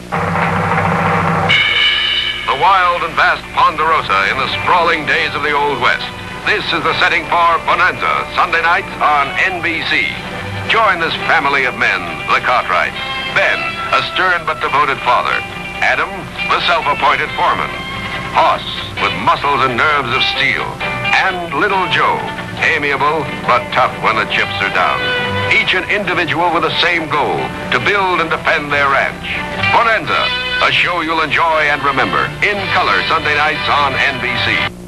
The wild and vast Ponderosa in the sprawling days of the Old West. This is the setting for Bonanza, Sunday nights on NBC. Join this family of men, the Cartwrights. Ben, a stern but devoted father. Adam, the self-appointed foreman. Hoss, with muscles and nerves of steel. And little Joe, amiable but tough when the chips are down. Each an individual with the same goal, to build and defend their ranch. Bonanza, a show you'll enjoy and remember. In color Sunday nights on NBC.